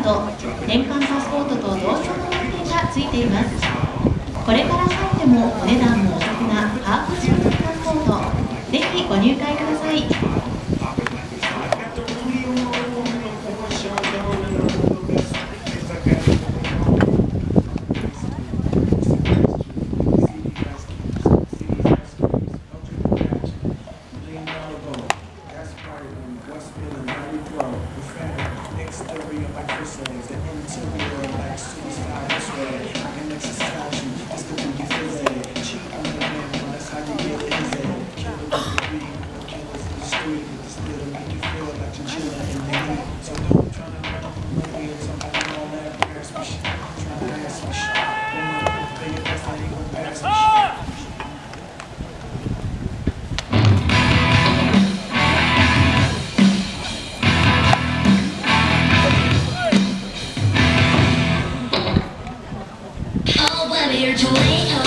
ド、年間パスポートと同様の特典がついています。これからされてもお値段もお得なハーフツーリングパスポート、ぜひご入会ください。 You're too late.